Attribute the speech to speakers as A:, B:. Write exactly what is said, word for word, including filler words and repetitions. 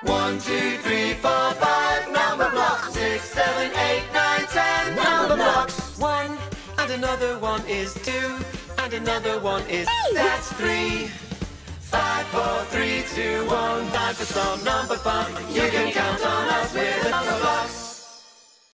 A: One, two, three, four, five. Number blocks. Six, seven, eight, nine, ten. Number blocks. One, and another one is two, and another one is hey. That's three. Five, four, three, two, one. Time for some number fun. You can count on us with the number blocks.